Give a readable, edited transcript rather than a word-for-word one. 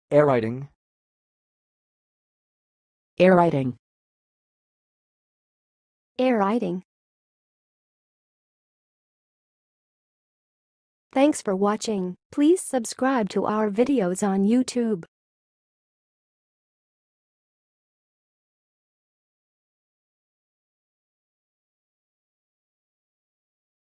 arriding, arriding, arriding. Thanks for watching. Please subscribe to our videos on YouTube.